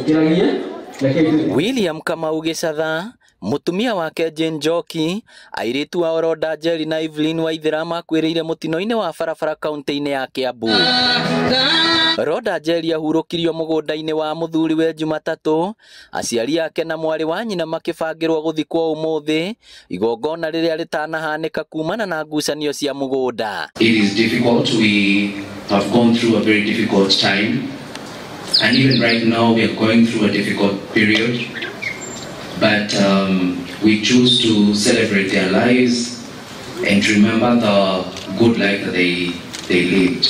William Kamau Gicatha, mutumia wake Jane Njoki, airitu wa Rhoda Njeri na Evelyn Waithera makwĩrĩire mutino-inĩ wa barabara kaunti-inĩ ya Kiambu. Rhoda Njeri ahurukirio mũgũnda-inĩ wa mũthuriwe Jumatatu, aciari ake na mwari wa nyina makĩbangĩrwo gũthikwo ũmũthĩ, igongona rĩrĩa rĩtanahanĩka kumana na ngucanio cia mũgũnda. It is difficult. We have gone through a very difficult time. And even right now, we are going through a difficult period. But we choose to celebrate their lives and remember the good life that they lived.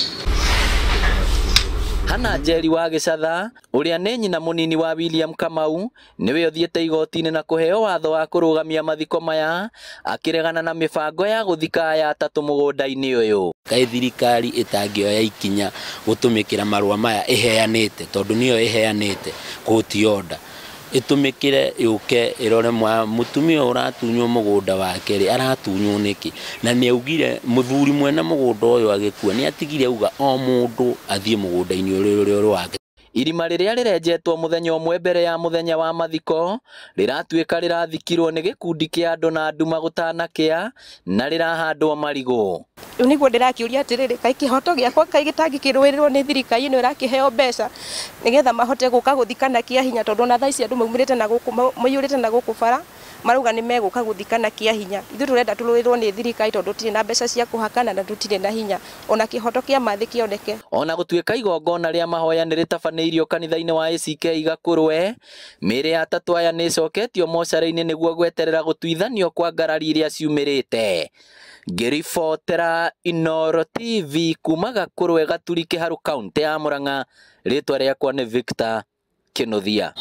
Hannah Njeri wa Gicatha, uria nĩ nyina munini wa William Kamau, niwe ũthiĩte igoti-inĩ na kũheo watho wa kũrũgamia mathiko maya, akĩregana na mĩbango ya gũthika aya atatũ mũgũnda-inĩ ũyũ. Kaĩ thirikari ĩtangĩoya ikinya gũtũmĩkĩra marũa maya ĩheanĩte, tondũ nĩyo ĩheanĩte court order, ĩtũmĩkĩre yũke ĩrore mũtumia ũratunywo mũgũnda wake rĩ aratunywo nĩkĩ, na nĩaugire mũthuri mwena mũgũnda ũyũ agĩkua nĩatigire auga o mũndũ athiĩ mũgũnda-inĩ ũrĩa wake. Irima rĩrĩa rĩrenjetwo mũthenya ũmwe mbere ya mũthenya wa mathiko rĩratuĩka rĩrathikirwo nĩ gĩkundi kĩa andũ na nduma gũtanakĩa na rĩrahandwo marigũ. Rĩu nĩguo ndĩrakĩũria atĩrĩrĩ, kaĩ kĩhoto gĩakwa kaĩ gĩtangĩkĩrũĩrĩrwo nĩ thirikari ĩno ĩrakĩheo mbeca nĩgetha mahote gũka gũthikana kĩa hinya, tondũ ona thaa ici andũ maiyũrĩte na gũkũ bara marauga nĩ megũka gũthikana kĩa hinya. Ithuĩ tũrenda tũrũĩrĩrwo nĩ thirikari tondũ tũtirĩ na mbeca cia kũhakana na tũtirĩ na hinya, ona kĩhoto kĩa mathĩ kĩoneke. Ona gũtuĩka igongona rĩa mahoya nĩ rĩtabanĩirio kanitha-inĩ wa ACK Gakũrwe, mĩĩrĩ ya atatũ aya nĩ ĩcoketio mocarĩ-inĩ nĩguo gweterera gũtuithanio kwa ngarari iria ciumĩrĩte. Ngĩribotera Inooro TV kuma Gakũrwe Gaturi Kĩharũ kaunti ya Murang'a, rĩtwa rĩakwa nĩ Victor Kĩnuthia.